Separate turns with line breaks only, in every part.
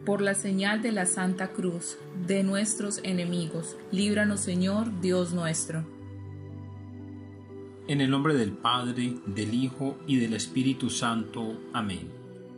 por la señal de la Santa Cruz, de nuestros enemigos, líbranos, Señor, Dios nuestro.
En el nombre del Padre, del Hijo y del Espíritu Santo. Amén.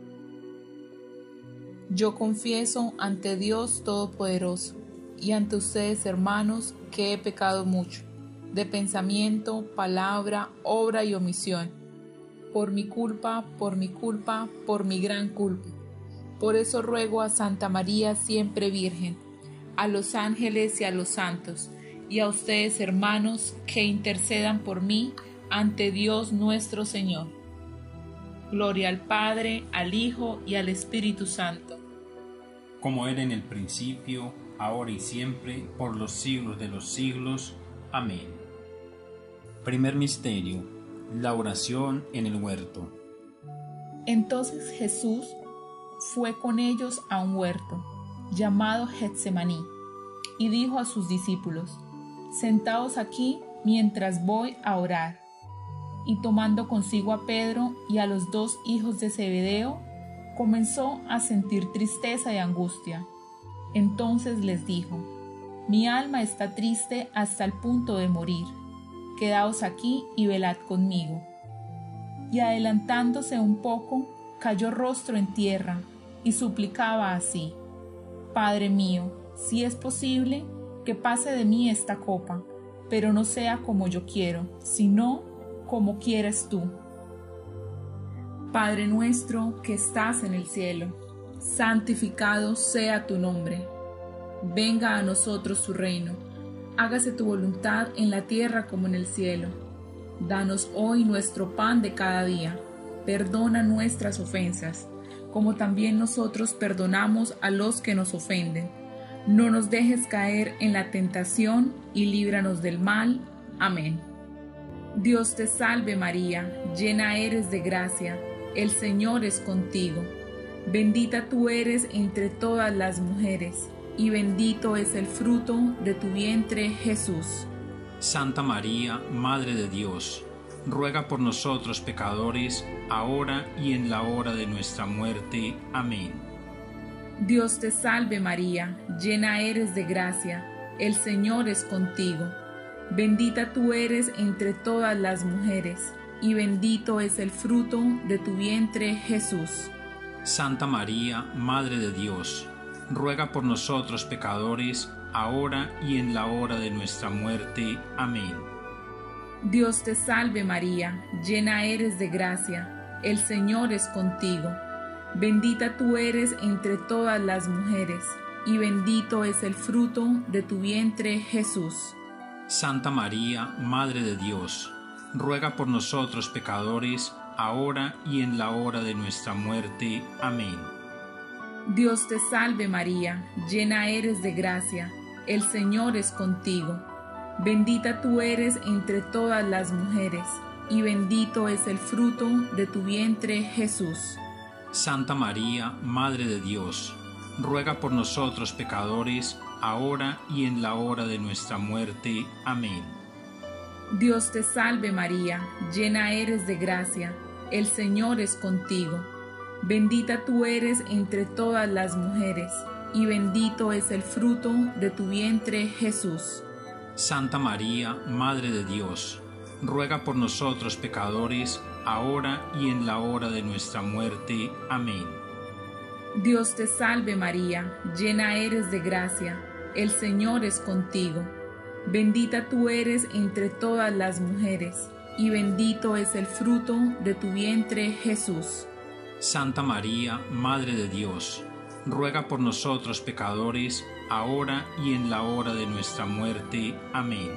Yo confieso ante Dios Todopoderoso y ante ustedes, hermanos, que he pecado mucho, de pensamiento, palabra, obra y omisión, por mi culpa, por mi gran culpa. Por eso ruego a Santa María siempre Virgen, a los ángeles y a los santos, y a ustedes, hermanos, que intercedan por mí ante Dios nuestro Señor. Gloria al Padre, al Hijo y al Espíritu Santo.
Como era en el principio, ahora y siempre, por los siglos de los siglos. Amén. Primer misterio: la oración en el huerto.
Entonces Jesús fue con ellos a un huerto, llamado Getsemaní, y dijo a sus discípulos: Sentaos aquí mientras voy a orar. Y tomando consigo a Pedro y a los 2 hijos de Zebedeo, comenzó a sentir tristeza y angustia. Entonces les dijo: Mi alma está triste hasta el punto de morir. Quedaos aquí y velad conmigo. Y adelantándose un poco, cayó rostro en tierra y suplicaba así: Padre mío, si es posible, que pase de mí esta copa, pero no sea como yo quiero, sino como quieres tú. Padre nuestro que estás en el cielo, santificado sea tu nombre. Venga a nosotros tu reino. Hágase tu voluntad en la tierra como en el cielo. Danos hoy nuestro pan de cada día. Perdona nuestras ofensas, como también nosotros perdonamos a los que nos ofenden. No nos dejes caer en la tentación y líbranos del mal. Amén. Dios te salve María, llena eres de gracia, el Señor es contigo. Bendita tú eres entre todas las mujeres, y bendito es el fruto de tu vientre, Jesús.
Santa María, Madre de Dios, ruega por nosotros pecadores, ahora y en la hora de nuestra muerte. Amén.
Dios te salve María, llena eres de gracia, el Señor es contigo. Bendita tú eres entre todas las mujeres, y bendito es el fruto de tu vientre, Jesús.
Santa María, Madre de Dios, ruega por nosotros pecadores, ahora y en la hora de nuestra muerte. Amén.
Dios te salve María, llena eres de gracia, el Señor es contigo. Bendita tú eres entre todas las mujeres, y bendito es el fruto de tu vientre, Jesús.
Santa María, Madre de Dios, ruega por nosotros pecadores, ahora y en la hora de nuestra muerte. Amén.
Dios te salve María, llena eres de gracia, el Señor es contigo. Bendita tú eres entre todas las mujeres, y bendito es el fruto de tu vientre, Jesús.
Santa María, Madre de Dios, ruega por nosotros pecadores, ahora y en la hora de nuestra muerte. Amén.
Dios te salve María, llena eres de gracia, el Señor es contigo. Bendita tú eres entre todas las mujeres, y bendito es el fruto de tu vientre, Jesús.
Santa María, Madre de Dios, ruega por nosotros pecadores, ahora y en la hora de nuestra muerte. Amén.
Dios te salve María, llena eres de gracia, el Señor es contigo. Bendita tú eres entre todas las mujeres, y bendito es el fruto de tu vientre, Jesús.
Santa María, Madre de Dios, ruega por nosotros pecadores, ahora y en la hora de nuestra muerte. Amén.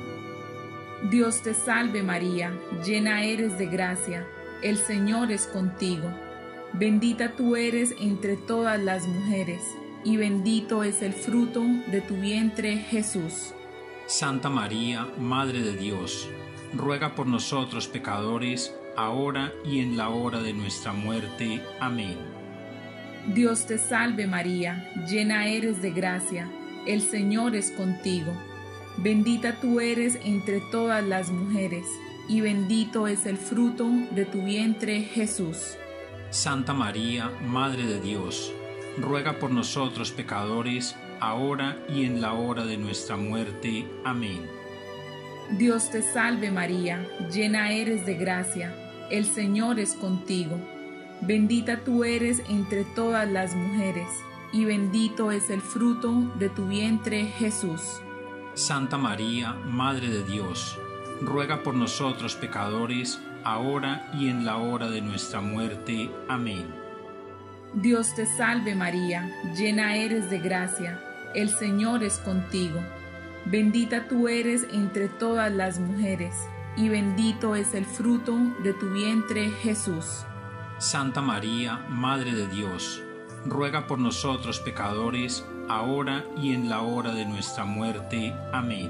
Dios te salve María, llena eres de gracia, el Señor es contigo. Bendita tú eres entre todas las mujeres, y bendito es el fruto de tu vientre, Jesús.
Santa María, Madre de Dios, ruega por nosotros pecadores, ahora y en la hora de nuestra muerte. Amén.
Dios te salve María, llena eres de gracia, el Señor es contigo. Bendita tú eres entre todas las mujeres, y bendito es el fruto de tu vientre, Jesús.
Santa María, Madre de Dios, ruega por nosotros pecadores, ahora y en la hora de nuestra muerte. Amén.
Dios te salve María, llena eres de gracia, el Señor es contigo. Bendita tú eres entre todas las mujeres, y bendito es el fruto de tu vientre, Jesús.
Santa María, Madre de Dios, ruega por nosotros pecadores, ahora y en la hora de nuestra muerte. Amén.
Dios te salve María, llena eres de gracia, el Señor es contigo. Bendita tú eres entre todas las mujeres, y bendito es el fruto de tu vientre, Jesús.
Santa María, Madre de Dios, ruega por nosotros pecadores, ahora y en la hora de nuestra muerte. Amén.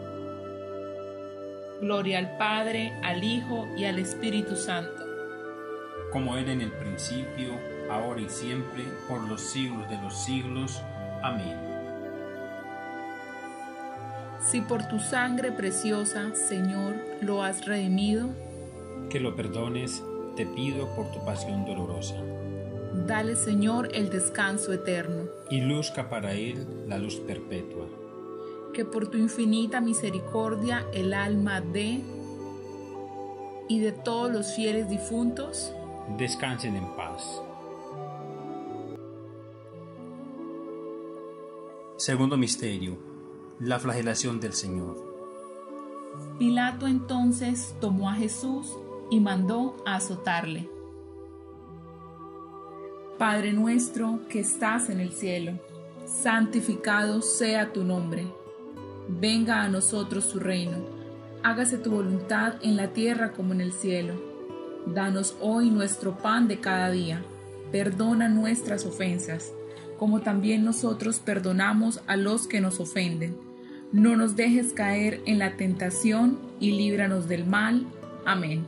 Gloria al Padre, al Hijo y al Espíritu Santo.
Como era en el principio, ahora y siempre, por los siglos de los siglos. Amén.
Si por tu sangre preciosa, Señor, lo has redimido,
Que lo perdones, te pido por tu pasión dolorosa,
dale, Señor, el descanso eterno,
y luzca para él la luz perpetua.
que por tu infinita misericordia el alma de y de todos los fieles difuntos
Descansen en paz. Segundo misterio: la flagelación del Señor.
Pilato entonces tomó a Jesús y mandó a azotarle. Padre nuestro que estás en el cielo, santificado sea tu nombre. Venga a nosotros tu reino. Hágase tu voluntad en la tierra como en el cielo. Danos hoy nuestro pan de cada día. Perdona nuestras ofensas, como también nosotros perdonamos a los que nos ofenden. No nos dejes caer en la tentación y líbranos del mal. Amén.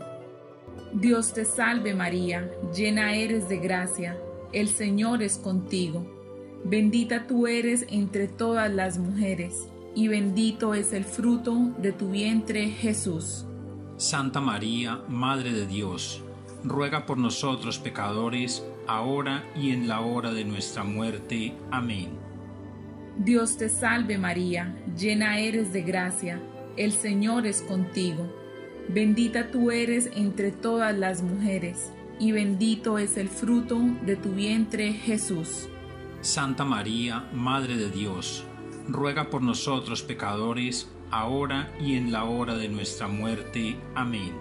Dios te salve María, llena eres de gracia, el Señor es contigo. Bendita tú eres entre todas las mujeres, y bendito es el fruto de tu vientre, Jesús.
Santa María, Madre de Dios, ruega por nosotros pecadores, ahora y en la hora de nuestra muerte. Amén.
Dios te salve María, llena eres de gracia, el Señor es contigo. Bendita tú eres entre todas las mujeres, y bendito es el fruto de tu vientre, Jesús.
Santa María, Madre de Dios, ruega por nosotros pecadores, ahora y en la hora de nuestra muerte. Amén.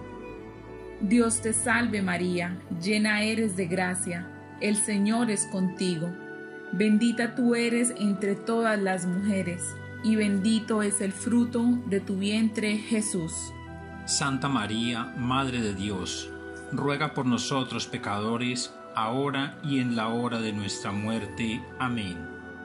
Dios te salve María, llena eres de gracia, el Señor es contigo. Bendita tú eres entre todas las mujeres, y bendito es el fruto de tu vientre, Jesús.
Santa María, Madre de Dios, ruega por nosotros pecadores, ahora y en la hora de nuestra muerte. Amén.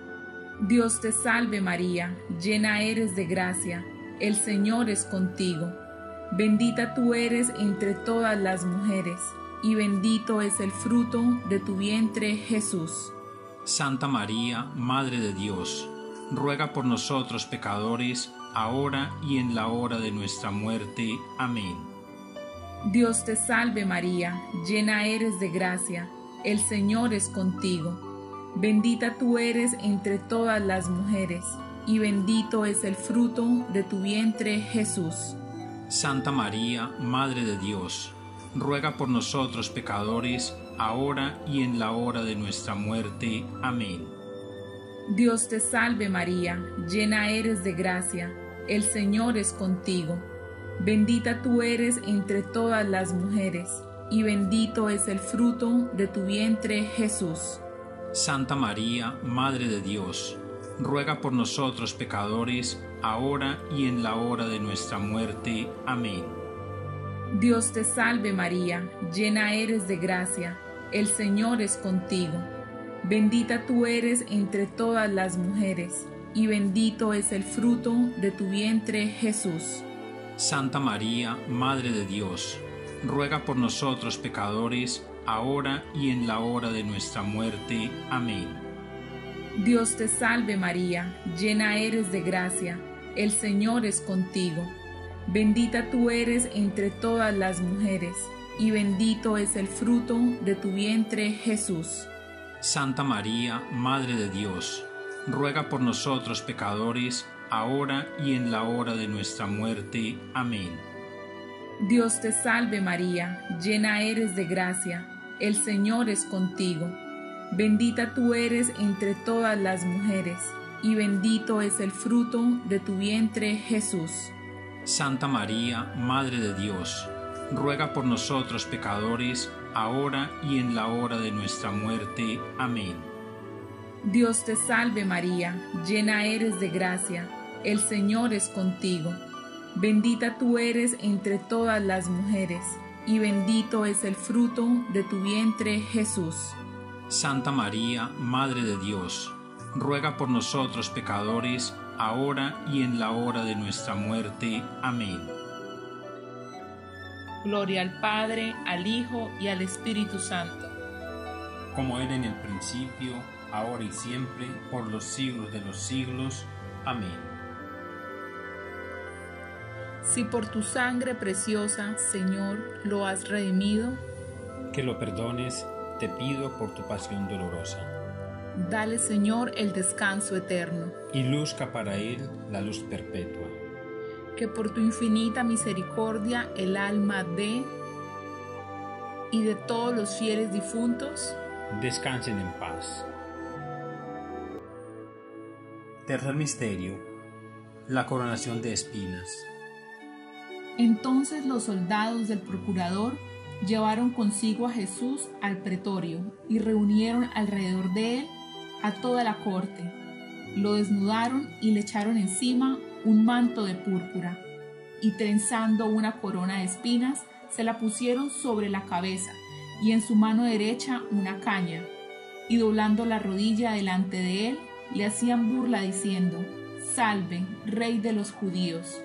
Dios te salve María, llena eres de gracia, el Señor es contigo. Bendita tú eres entre todas las mujeres, y bendito es el fruto de tu vientre, Jesús.
Santa María, Madre de Dios, ruega por nosotros pecadores, ahora y en la hora de nuestra muerte. Amén.
Dios te salve María, llena eres de gracia, el Señor es contigo. Bendita tú eres entre todas las mujeres, y bendito es el fruto de tu vientre, Jesús.
Santa María, Madre de Dios, ruega por nosotros pecadores, ahora y en la hora de nuestra muerte. Amén.
Dios te salve María, llena eres de gracia, el Señor es contigo. Bendita tú eres entre todas las mujeres, y bendito es el fruto de tu vientre, Jesús.
Santa María, Madre de Dios, ruega por nosotros pecadores, ahora y en la hora de nuestra muerte. Amén.
Dios te salve María, llena eres de gracia, el Señor es contigo. Bendita tú eres entre todas las mujeres, y bendito es el fruto de tu vientre, Jesús.
Santa María, Madre de Dios, ruega por nosotros pecadores, ahora y en la hora de nuestra muerte. Amén.
Dios te salve María, llena eres de gracia, el Señor es contigo. Bendita tú eres entre todas las mujeres, y bendito es el fruto de tu vientre, Jesús.
Santa María, Madre de Dios, ruega por nosotros pecadores, ahora y en la hora de nuestra muerte. Amén.
Dios te salve María, llena eres de gracia, el Señor es contigo. Bendita tú eres entre todas las mujeres, y bendito es el fruto de tu vientre, Jesús.
Santa María, Madre de Dios, ruega por nosotros pecadores, ahora y en la hora de nuestra muerte. Amén.
Dios te salve María, llena eres de gracia, el Señor es contigo. Bendita tú eres entre todas las mujeres, y bendito es el fruto de tu vientre, Jesús.
Santa María, Madre de Dios, ruega por nosotros pecadores, ahora y en la hora de nuestra muerte. Amén.
Gloria al Padre, al Hijo y al Espíritu Santo.
Como era en el principio, ahora y siempre, por los siglos de los siglos. Amén.
Si por tu sangre preciosa, Señor, lo has redimido,
Que lo perdones, te pido por tu pasión dolorosa.
dale, Señor, el descanso eterno.
Y luzca para él la luz perpetua.
Que por tu infinita misericordia el alma de y de todos los fieles difuntos
Descansen en paz. Tercer misterio: la coronación de espinas.
Entonces los soldados del procurador llevaron consigo a Jesús al pretorio y reunieron alrededor de él a toda la corte. Lo desnudaron y le echaron encima un manto de púrpura, y trenzando una corona de espinas, se la pusieron sobre la cabeza, y en su mano derecha una caña, y doblando la rodilla delante de él, le hacían burla diciendo: Salve, Rey de los judíos.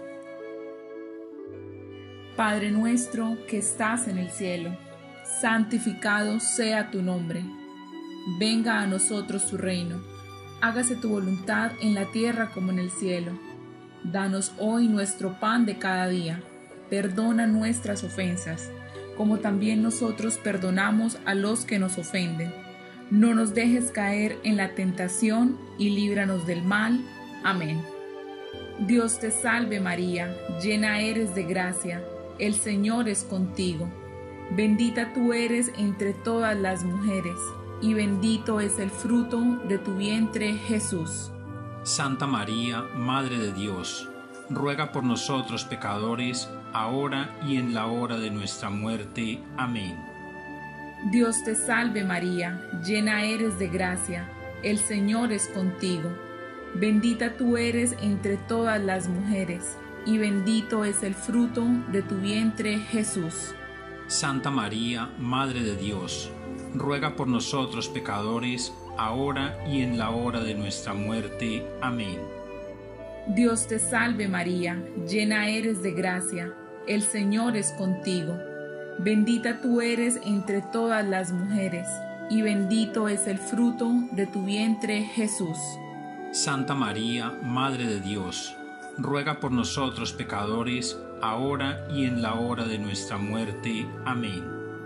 Padre nuestro que estás en el cielo, santificado sea tu nombre. Venga a nosotros tu reino. Hágase tu voluntad en la tierra como en el cielo. Danos hoy nuestro pan de cada día. Perdona nuestras ofensas, como también nosotros perdonamos a los que nos ofenden. No nos dejes caer en la tentación y líbranos del mal. Amén. Dios te salve María, llena eres de gracia, el Señor es contigo. Bendita tú eres entre todas las mujeres, y bendito es el fruto de tu vientre, Jesús.
Santa María, Madre de Dios, ruega por nosotros pecadores, ahora y en la hora de nuestra muerte. Amén.
Dios te salve María, llena eres de gracia, el Señor es contigo. Bendita tú eres entre todas las mujeres, y bendito es el fruto de tu vientre, Jesús.
Santa María, Madre de Dios, ruega por nosotros pecadores, ahora y en la hora de nuestra muerte. Amén.
Dios te salve María, llena eres de gracia, el Señor es contigo. Bendita tú eres entre todas las mujeres, y bendito es el fruto de tu vientre, Jesús.
Santa María, Madre de Dios, ruega por nosotros pecadores, ahora y en la hora de nuestra muerte. Amén.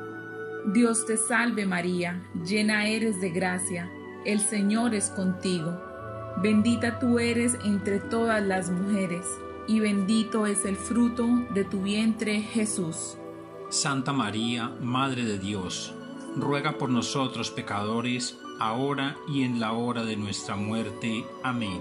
Dios te salve María, llena eres de gracia, el Señor es contigo. Bendita tú eres entre todas las mujeres, y bendito es el fruto de tu vientre, Jesús.
Santa María, Madre de Dios, ruega por nosotros pecadores, ahora y en la hora de nuestra muerte. Amén.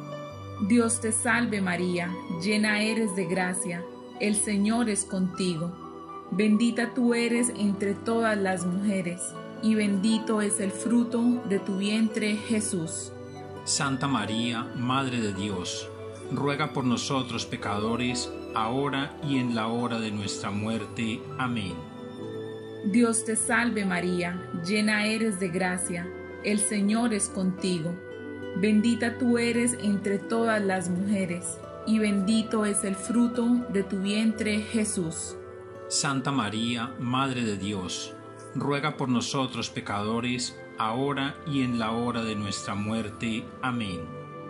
Dios te salve María, llena eres de gracia, el Señor es contigo. Bendita tú eres entre todas las mujeres, y bendito es el fruto de tu vientre, Jesús.
Santa María, Madre de Dios, ruega por nosotros pecadores, ahora y en la hora de nuestra muerte. Amén.
Dios te salve María, llena eres de gracia, el Señor es contigo. Bendita tú eres entre todas las mujeres, y bendito es el fruto de tu vientre, Jesús.
Santa María, Madre de Dios, ruega por nosotros pecadores, ahora y en la hora de nuestra muerte. Amén.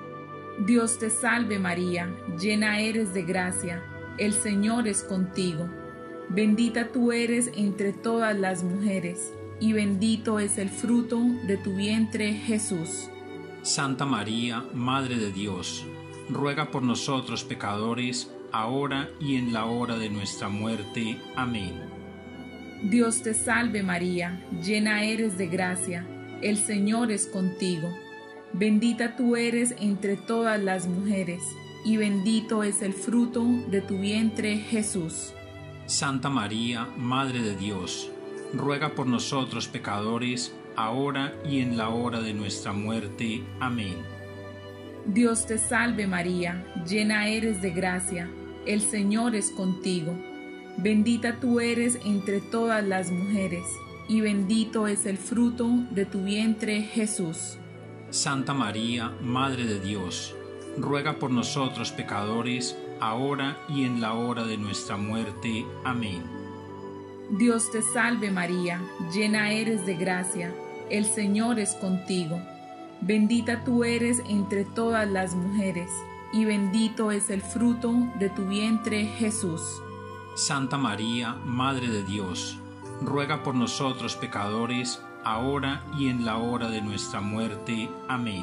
Dios te salve María, llena eres de gracia, el Señor es contigo. Bendita tú eres entre todas las mujeres, y bendito es el fruto de tu vientre, Jesús.
Santa María, Madre de Dios, ruega por nosotros pecadores, ahora y en la hora de nuestra muerte. Amén.
Dios te salve María, llena eres de gracia, el Señor es contigo. Bendita tú eres entre todas las mujeres, y bendito es el fruto de tu vientre, Jesús.
Santa María, Madre de Dios, ruega por nosotros pecadores, ahora y en la hora de nuestra muerte. Amén.
Dios te salve María, llena eres de gracia, el Señor es contigo. Bendita tú eres entre todas las mujeres, y bendito es el fruto de tu vientre, Jesús.
Santa María, Madre de Dios, ruega por nosotros pecadores, ahora y en la hora de nuestra muerte. Amén.
Dios te salve María, llena eres de gracia, el Señor es contigo. Bendita tú eres entre todas las mujeres, y bendito es el fruto de tu vientre, Jesús.
Santa María, Madre de Dios, ruega por nosotros pecadores, ahora y en la hora de nuestra muerte. Amén.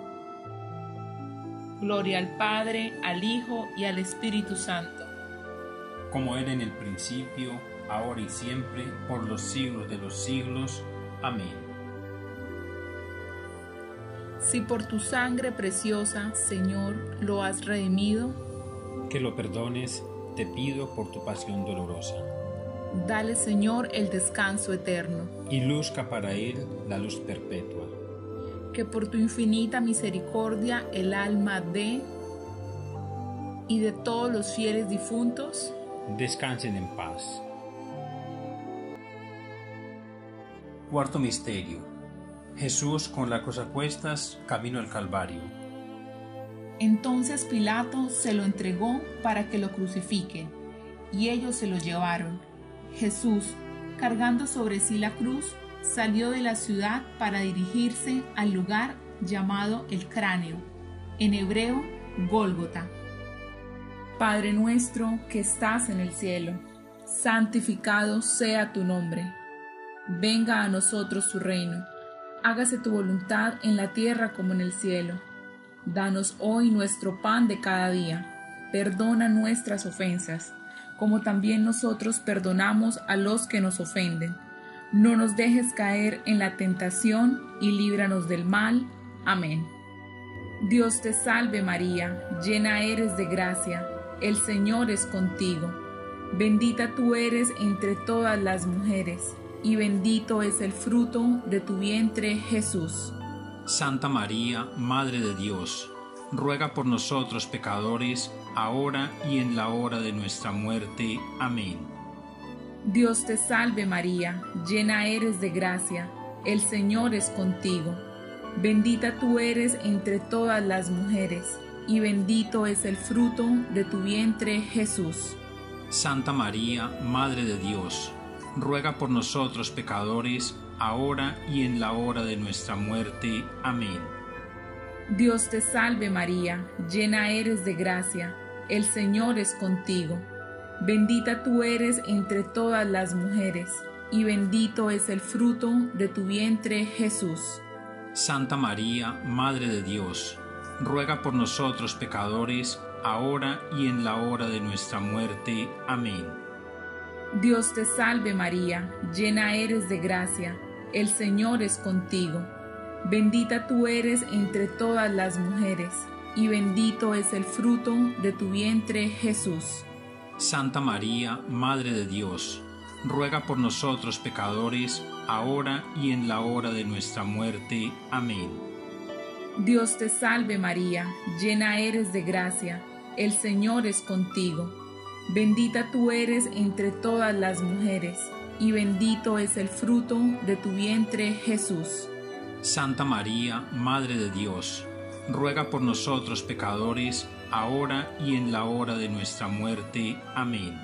Gloria al Padre, al Hijo y al Espíritu Santo.
Como era en el principio, ahora y siempre, por los siglos de los siglos. Amén.
Si por tu sangre preciosa, Señor, lo has redimido,
Que lo perdones, te pido por tu pasión dolorosa,
dale, Señor, el descanso eterno.
y luzca para él la luz perpetua.
Que por tu infinita misericordia el alma de y de todos los fieles difuntos
Descansen en paz. Cuarto misterio. Jesús con la cruz a cuestas, camino al Calvario.
Entonces Pilato se lo entregó para que lo crucifiquen, y ellos se lo llevaron. Jesús, cargando sobre sí la cruz, salió de la ciudad para dirigirse al lugar llamado el Cráneo, en hebreo Gólgota. Padre nuestro que estás en el cielo, santificado sea tu nombre. Venga a nosotros tu reino. Hágase tu voluntad en la tierra como en el cielo. Danos hoy nuestro pan de cada día. Perdona nuestras ofensas, como también nosotros perdonamos a los que nos ofenden. No nos dejes caer en la tentación y líbranos del mal. Amén. Dios te salve María, llena eres de gracia, el Señor es contigo. Bendita tú eres entre todas las mujeres, y bendito es el fruto de tu vientre, Jesús.
Santa María, Madre de Dios, ruega por nosotros pecadores, ahora y en la hora de nuestra muerte. Amén.
Dios te salve María, llena eres de gracia, el Señor es contigo. Bendita tú eres entre todas las mujeres, y bendito es el fruto de tu vientre, Jesús.
Santa María, Madre de Dios, ruega por nosotros pecadores, ahora y en la hora de nuestra muerte. Amén.
Dios te salve María, llena eres de gracia, el Señor es contigo. Bendita tú eres entre todas las mujeres, y bendito es el fruto de tu vientre, Jesús.
Santa María, Madre de Dios, ruega por nosotros pecadores, ahora y en la hora de nuestra muerte. Amén.
Dios te salve María, llena eres de gracia, el Señor es contigo. Bendita tú eres entre todas las mujeres, y bendito es el fruto de tu vientre, Jesús.
Santa María, Madre de Dios, ruega por nosotros pecadores, ahora y en la hora de nuestra muerte. Amén.
Dios te salve María, llena eres de gracia, el Señor es contigo. Bendita tú eres entre todas las mujeres, y bendito es el fruto de tu vientre, Jesús.
Santa María, Madre de Dios, ruega por nosotros pecadores, ahora y en la hora de nuestra muerte. Amén.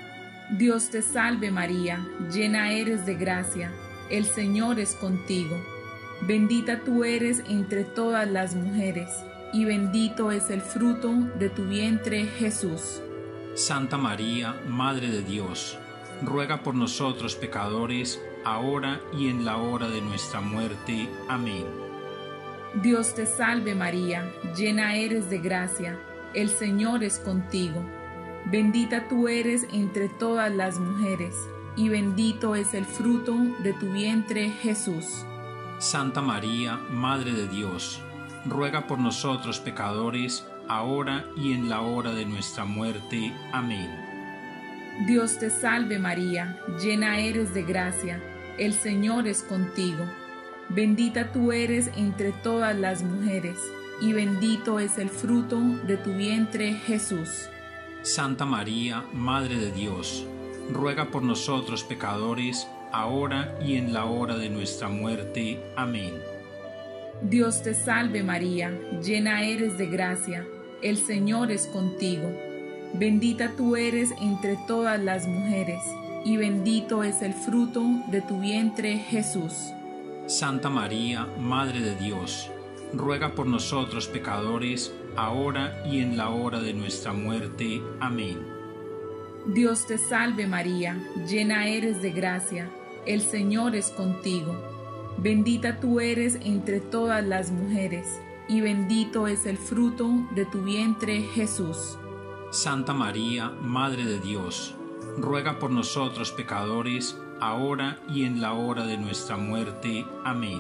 Dios te salve María, llena eres de gracia, el Señor es contigo. Bendita tú eres entre todas las mujeres, y bendito es el fruto de tu vientre, Jesús.
Santa María, Madre de Dios, ruega por nosotros pecadores, ahora y en la hora de nuestra muerte. Amén.
Dios te salve María, llena eres de gracia, el Señor es contigo. Bendita tú eres entre todas las mujeres, y bendito es el fruto de tu vientre, Jesús.
Santa María, Madre de Dios, ruega por nosotros pecadores, ahora y en la hora de nuestra muerte. Amén.
Dios te salve María, llena eres de gracia, el Señor es contigo. Bendita tú eres entre todas las mujeres, y bendito es el fruto de tu vientre, Jesús.
Santa María, Madre de Dios, ruega por nosotros pecadores, ahora y en la hora de nuestra muerte. Amén.
Dios te salve María, llena eres de gracia, el Señor es contigo. Bendita tú eres entre todas las mujeres, y bendito es el fruto de tu vientre, Jesús.
Santa María, Madre de Dios, ruega por nosotros pecadores, ahora y en la hora de nuestra muerte. Amén.
Dios te salve María, llena eres de gracia, el Señor es contigo. Bendita tú eres entre todas las mujeres, y bendito es el fruto de tu vientre, Jesús.
Santa María, Madre de Dios, ruega por nosotros pecadores, ahora y en la hora de nuestra muerte. Amén.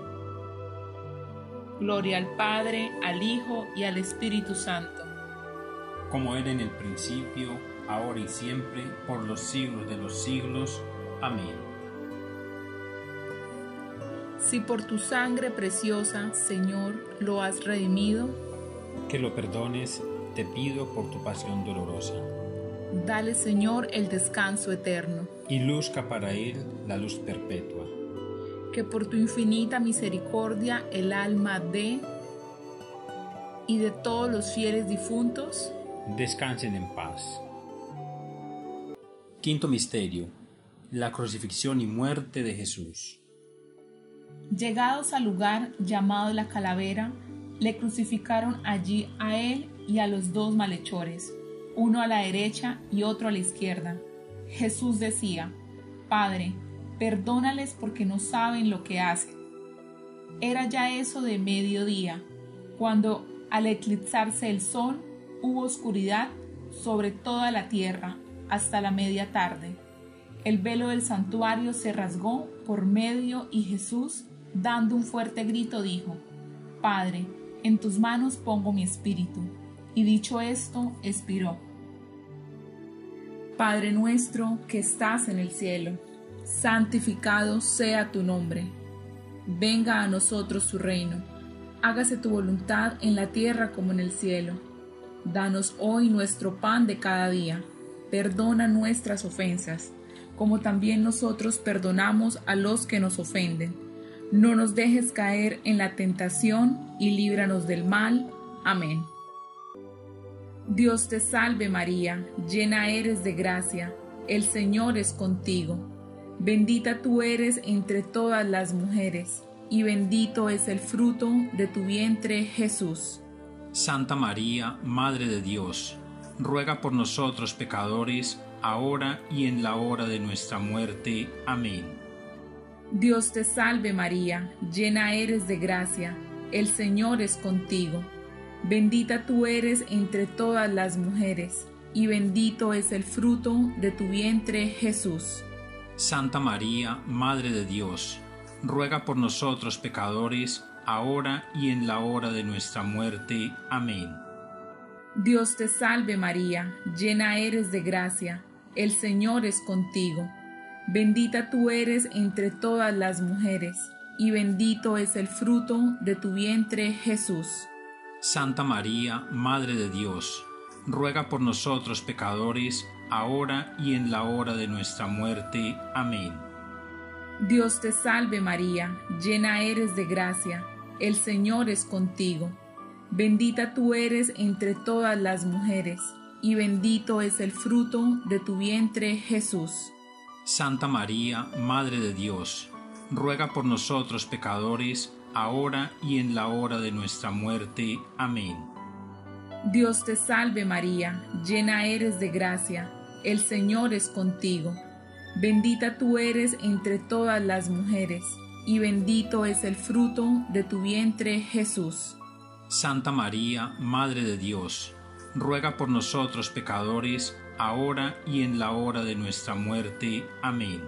Gloria al Padre, al Hijo y al Espíritu Santo.
Como era en el principio, ahora y siempre, por los siglos de los siglos. Amén.
Si por tu sangre preciosa, Señor, lo has redimido,
Que lo perdones, te pido por tu pasión dolorosa,
dale, Señor, el descanso eterno.
y luzca para él la luz perpetua.
Que por tu infinita misericordia el alma de y de todos los fieles difuntos
Descansen en paz. Quinto misterio: la crucifixión y muerte de Jesús.
Llegados al lugar llamado La Calavera, le crucificaron allí a él y a los dos malhechores, uno a la derecha y otro a la izquierda. Jesús decía: Padre, perdónales porque no saben lo que hacen. Era ya eso de mediodía, cuando al eclipsarse el sol hubo oscuridad sobre toda la tierra hasta la media tarde. El velo del santuario se rasgó por medio y Jesús, dando un fuerte grito, dijo: Padre, en tus manos pongo mi espíritu. Y dicho esto, expiró. Padre nuestro que estás en el cielo, santificado sea tu nombre. Venga a nosotros tu reino. Hágase tu voluntad en la tierra como en el cielo. Danos hoy nuestro pan de cada día. Perdona nuestras ofensas, como también nosotros perdonamos a los que nos ofenden. No nos dejes caer en la tentación y líbranos del mal. Amén. Dios te salve María, llena eres de gracia, el Señor es contigo. Bendita tú eres entre todas las mujeres, y bendito es el fruto de tu vientre, Jesús.
Santa María, Madre de Dios, ruega por nosotros pecadores, ahora y en la hora de nuestra muerte. Amén.
Dios te salve María, llena eres de gracia, el Señor es contigo. Bendita tú eres entre todas las mujeres, y bendito es el fruto de tu vientre, Jesús.
Santa María, Madre de Dios, ruega por nosotros pecadores, ahora y en la hora de nuestra muerte. Amén.
Dios te salve María, llena eres de gracia, el Señor es contigo. Bendita tú eres entre todas las mujeres, y bendito es el fruto de tu vientre, Jesús.
Santa María, Madre de Dios, ruega por nosotros pecadores, ahora y en la hora de nuestra muerte. Amén.
Dios te salve María, llena eres de gracia, el Señor es contigo. Bendita tú eres entre todas las mujeres, y bendito es el fruto de tu vientre, Jesús.
Santa María, Madre de Dios, ruega por nosotros pecadores, ahora y en la hora de nuestra muerte. Amén.
Dios te salve María, llena eres de gracia, el Señor es contigo. Bendita tú eres entre todas las mujeres, y bendito es el fruto de tu vientre, Jesús.
Santa María, Madre de Dios, ruega por nosotros pecadores, ahora y en la hora de nuestra muerte. Amén.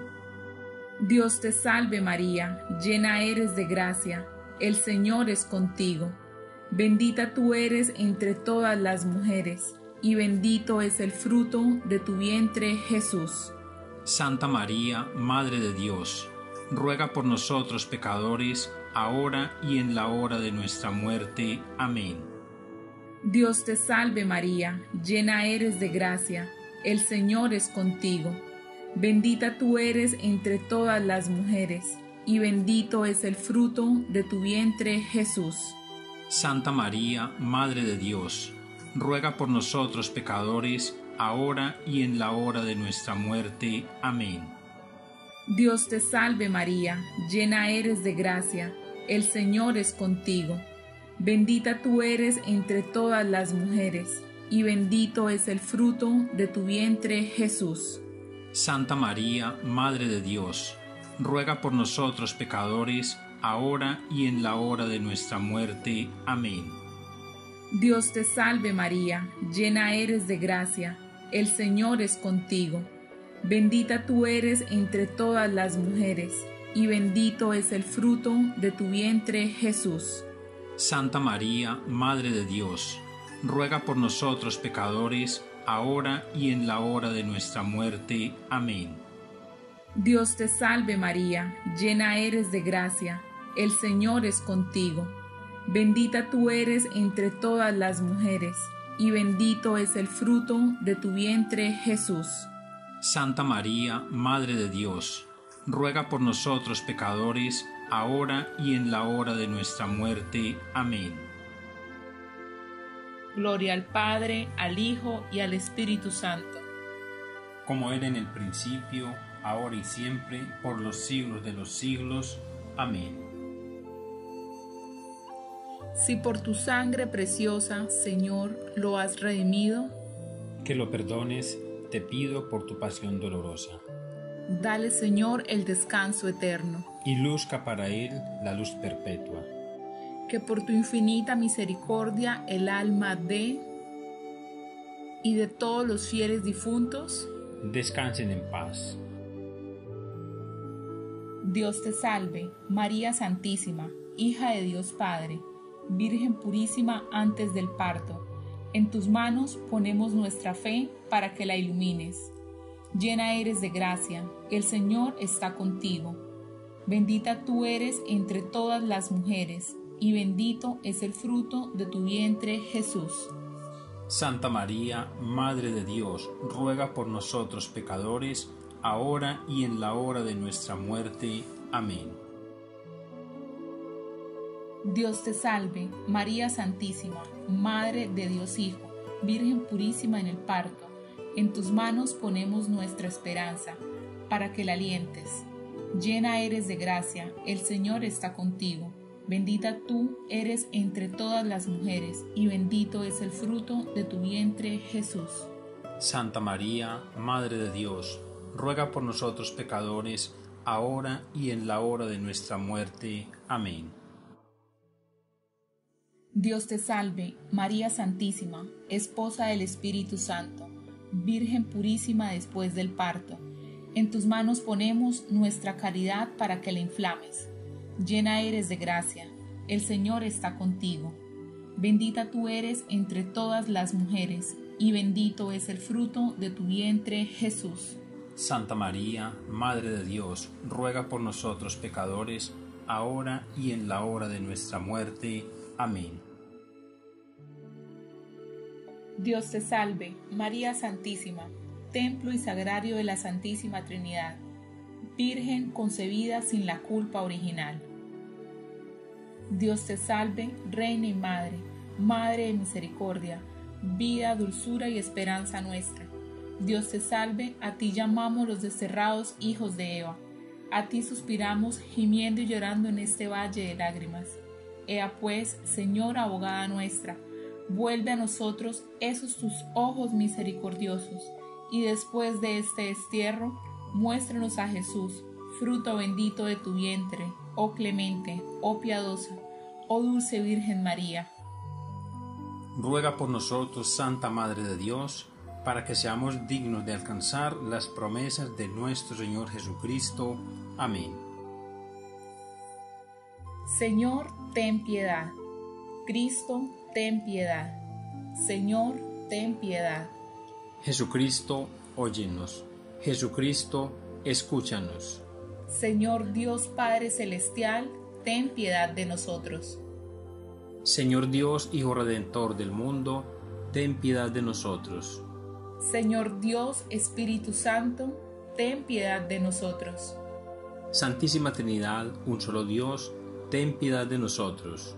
Dios te salve María, llena eres de gracia, el Señor es contigo. Bendita tú eres entre todas las mujeres, y bendito es el fruto de tu vientre, Jesús.
Santa María, Madre de Dios, ruega por nosotros pecadores, ahora y en la hora de nuestra muerte. Amén.
Dios te salve María, llena eres de gracia, el Señor es contigo. Bendita tú eres entre todas las mujeres, y bendito es el fruto de tu vientre, Jesús.
Santa María, Madre de Dios, ruega por nosotros pecadores, ahora y en la hora de nuestra muerte. Amén.
Dios te salve María, llena eres de gracia, el Señor es contigo. Bendita tú eres entre todas las mujeres, y bendito es el fruto de tu vientre, Jesús.
Santa María, Madre de Dios, ruega por nosotros pecadores, ahora y en la hora de nuestra muerte. Amén.
Dios te salve María, llena eres de gracia, el Señor es contigo. Bendita tú eres entre todas las mujeres, y bendito es el fruto de tu vientre, Jesús.
Santa María, Madre de Dios, ruega por nosotros pecadores, ahora y en la hora de nuestra muerte. Amén.
Dios te salve María, llena eres de gracia, el Señor es contigo. Bendita tú eres entre todas las mujeres, y bendito es el fruto de tu vientre, Jesús.
Santa María, Madre de Dios, ruega por nosotros pecadores, ahora y en la hora de nuestra muerte. Amén.
Gloria al Padre, al Hijo y al Espíritu Santo.
Como era en el principio, ahora y siempre, por los siglos de los siglos. Amén.
Si por tu sangre preciosa, Señor, lo has redimido,
Que lo perdones, te pido por tu pasión dolorosa,
dale, Señor, el descanso eterno.
y luzca para él la luz perpetua.
Que por tu infinita misericordia el alma de y de todos los fieles difuntos,
Descansen en paz.
Dios te salve, María Santísima, hija de Dios Padre, Virgen purísima antes del parto. En tus manos ponemos nuestra fe para que la ilumines. Llena eres de gracia, el Señor está contigo. Bendita tú eres entre todas las mujeres, y bendito es el fruto de tu vientre, Jesús.
Santa María, Madre de Dios, ruega por nosotros pecadores, ahora y en la hora de nuestra muerte. Amén.
Dios te salve, María Santísima, Madre de Dios Hijo, Virgen purísima en el parto. En tus manos ponemos nuestra esperanza, para que la alientes. Llena eres de gracia, el Señor está contigo. Bendita tú eres entre todas las mujeres, y bendito es el fruto de tu vientre, Jesús.
Santa María, Madre de Dios, ruega por nosotros pecadores, ahora y en la hora de nuestra muerte. Amén.
Dios te salve, María Santísima, Esposa del Espíritu Santo, Virgen purísima después del parto. En tus manos ponemos nuestra caridad para que la inflames. Llena eres de gracia, el Señor está contigo. Bendita tú eres entre todas las mujeres, y bendito es el fruto de tu vientre, Jesús.
Santa María, Madre de Dios, ruega por nosotros pecadores, ahora y en la hora de nuestra muerte. Amén.
Dios te salve, María Santísima, templo y sagrario de la Santísima Trinidad, Virgen concebida sin la culpa original. Dios te salve, Reina y Madre, Madre de misericordia, vida, dulzura y esperanza nuestra. Dios te salve, a ti llamamos los desterrados hijos de Eva, a ti suspiramos gimiendo y llorando en este valle de lágrimas. Ea pues, Señora abogada nuestra, vuelve a nosotros esos tus ojos misericordiosos, y después de este destierro, muéstranos a Jesús, fruto bendito de tu vientre, oh clemente, oh piadosa, oh dulce Virgen María.
Ruega por nosotros, Santa Madre de Dios, para que seamos dignos de alcanzar las promesas de nuestro Señor Jesucristo. Amén.
Señor, ten piedad. Cristo, ten piedad. Señor, ten piedad.
Jesucristo, óyenos. Jesucristo, escúchanos.
Señor Dios Padre Celestial, ten piedad de nosotros.
Señor Dios, Hijo Redentor del mundo, ten piedad de nosotros.
Señor Dios Espíritu Santo, ten piedad de nosotros.
Santísima Trinidad, un solo Dios, ten piedad de nosotros.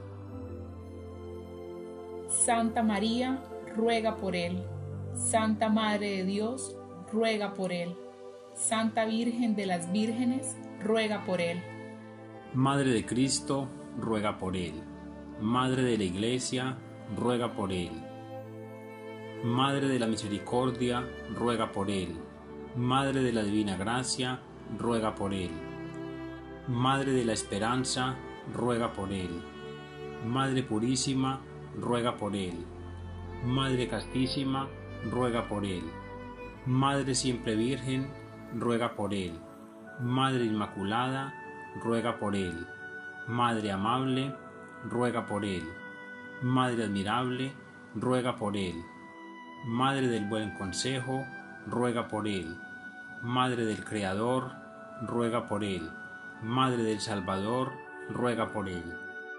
Santa María, ruega por él. Santa Madre de Dios, ruega por él. Santa Virgen de las Vírgenes, ruega por él.
Madre de Cristo, ruega por él. Madre de la Iglesia, ruega por él. Madre de la Misericordia, ruega por él. Madre de la Divina Gracia, ruega por él. Madre de la Esperanza, ruega por él. Madre Purísima, ruega por él. Madre Castísima, ruega por él. Madre Siempre Virgen, ruega por él. Madre Inmaculada, ruega por él. Madre Amable, ruega por él. Madre Admirable, ruega por él. Madre del Buen Consejo, ruega por él. Madre del Creador, ruega por él. Madre del Salvador, ruega por él.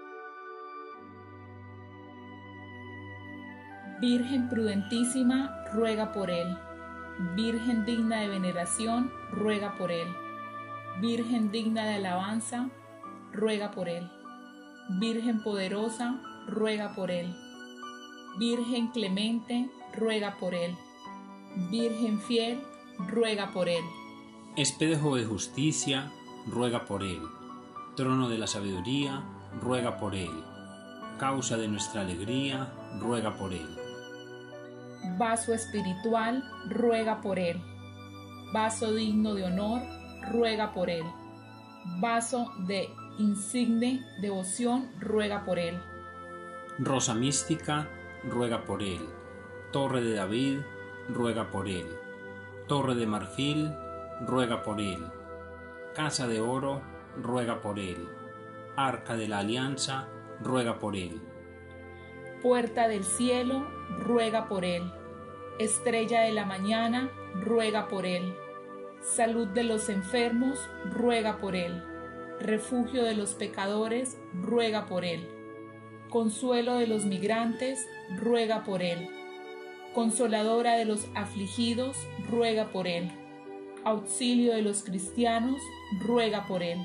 Virgen prudentísima, ruega por él. Virgen digna de veneración, ruega por él. Virgen digna de alabanza, ruega por él. Virgen poderosa, ruega por él. Virgen clemente, ruega por él. Virgen fiel, ruega por él.
Espejo de justicia, ruega por él. Trono de la sabiduría, ruega por él. Causa de nuestra alegría, ruega por él.
Vaso espiritual, ruega por él. Vaso digno de honor, ruega por él. Vaso de insigne devoción, ruega por él.
Rosa mística, ruega por él. Torre de David, ruega por él. Torre de marfil, ruega por él. Casa de oro, ruega por él. Arca de la alianza, ruega por él.
Puerta del cielo, ruega por él. Estrella de la mañana, ruega por él. Salud de los enfermos, ruega por él. Refugio de los pecadores, ruega por él. Consuelo de los migrantes, ruega por él. Consoladora de los afligidos, ruega por él. Auxilio de los cristianos, ruega por él.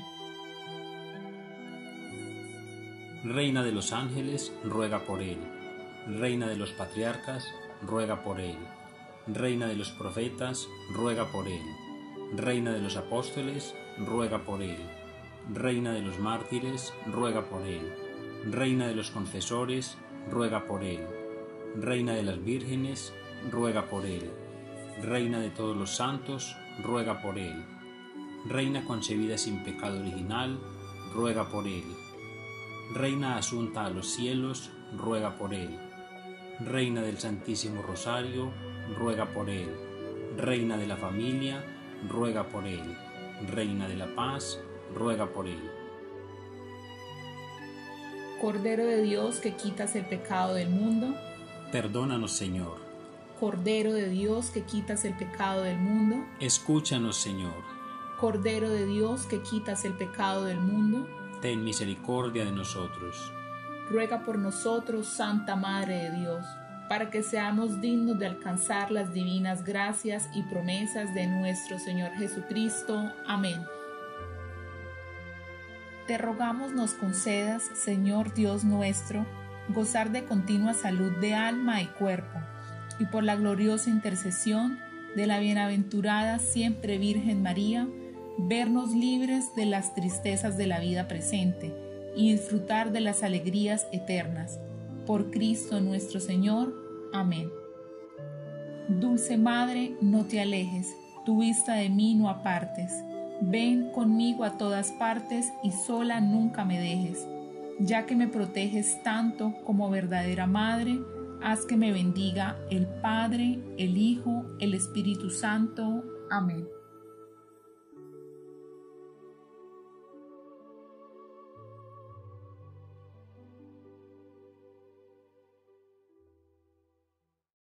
Reina de los ángeles, ruega por él. Reina de los patriarcas, ruega por él. Reina de los profetas, ruega por él. Reina de los apóstoles, ruega por él. Reina de los mártires, ruega por él. Reina de los confesores, ruega por él. Reina de las vírgenes, ruega por él. Reina de todos los santos, ruega por él. Reina concebida sin pecado original, ruega por él. Reina asunta a los cielos, ruega por él. Reina del Santísimo Rosario, ruega por él. Reina de la familia, ruega por él. Reina de la paz, ruega por él.
Cordero de Dios que quitas el pecado del mundo,
Perdónanos, Señor.
Cordero de Dios que quitas el pecado del mundo,
Escúchanos, Señor.
Cordero de Dios que quitas el pecado del mundo,
Ten misericordia de nosotros.
ruega por nosotros, Santa Madre de Dios, para que seamos dignos de alcanzar las divinas gracias y promesas de nuestro Señor Jesucristo. Amén. Te rogamos nos concedas, Señor Dios nuestro, gozar de continua salud de alma y cuerpo, y por la gloriosa intercesión de la bienaventurada siempre Virgen María, vernos libres de las tristezas de la vida presente y disfrutar de las alegrías eternas. Por Cristo nuestro Señor. Amén. Dulce Madre, no te alejes, tu vista de mí no apartes. Ven conmigo a todas partes y sola nunca me dejes. Ya que me proteges tanto como verdadera madre, haz que me bendiga el Padre, el Hijo, el Espíritu Santo. Amén.